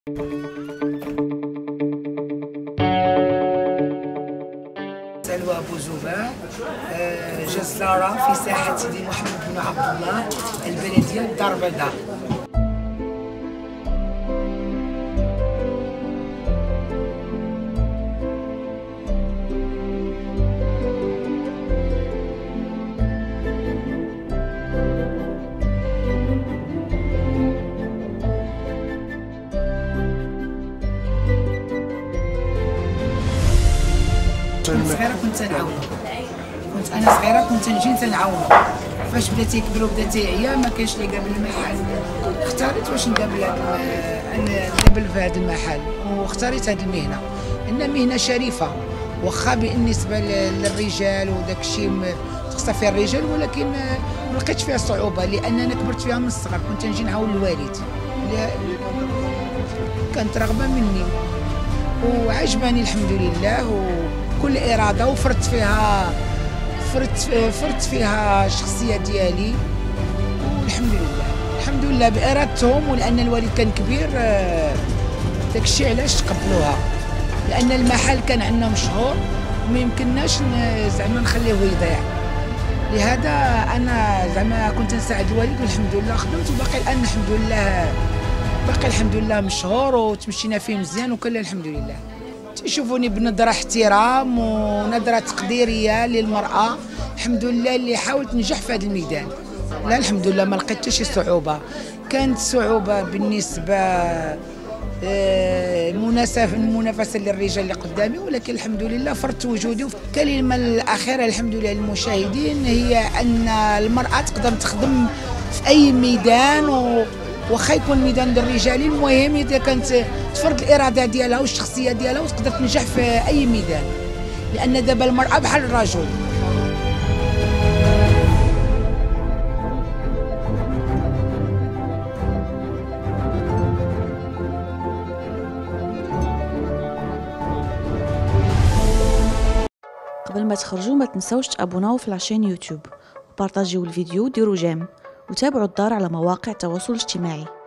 سلوى أبو زبان جزارة في ساحة سيدي محمد بن عبد الله البلدية الدار البيضاء. كنت انا صغيره كنت نجي تنعاونو. فاش بدا تيكبر وبدا تيعيا ما كاينش اللي قابل المحل، اختاريت واش نقابل نقابل في هذا المحل واختاريت هذه المهنه. انها مهنه شريفه واخا بالنسبه للرجال وداك الشيء خصها فيها الرجال، ولكن ما لقيتش فيها صعوبه لان انا كبرت فيها من الصغر. كنت نجي نعاون الوالد، كانت رغبه مني وعجباني الحمد لله، وكل اراده وفرت فيها الشخصيه ديالي والحمد لله. الحمد لله بارادتهم، ولان الوالد كان كبير داك الشيء علاش تقبلوها، لان المحل كان عندنا مشهور وما يمكنناش زعما نخليه يضيع. لهذا انا زعما كنت نساعد الوالد والحمد لله خدمت، وباقي الان الحمد لله مشهور وتمشينا فيه مزيان وكل الحمد لله. تشوفوني بنظره احترام ونظره تقديريه للمراه الحمد لله اللي حاولت ننجح في هذا الميدان. لا الحمد لله ما لقيت حتى شي صعوبه. كانت صعوبه بالنسبه المنافسه للرجال اللي قدامي، ولكن الحمد لله فرضت وجودي. الكلمه الاخيره الحمد لله للمشاهدين هي ان المراه تقدر تخدم في اي ميدان، واخا يكون ميدان الرجالي، المهم اذا كانت تفرض الاراده ديالها والشخصيه ديالها وتقدر تنجح في اي ميدان، لان دابا المراه بحال الرجل. قبل ما تخرجوا ما تنسوش تابوناو في لاشين يوتيوب وبارطاجيو الفيديو وديروا جيم، وتابعوا الدار على مواقع التواصل الاجتماعي.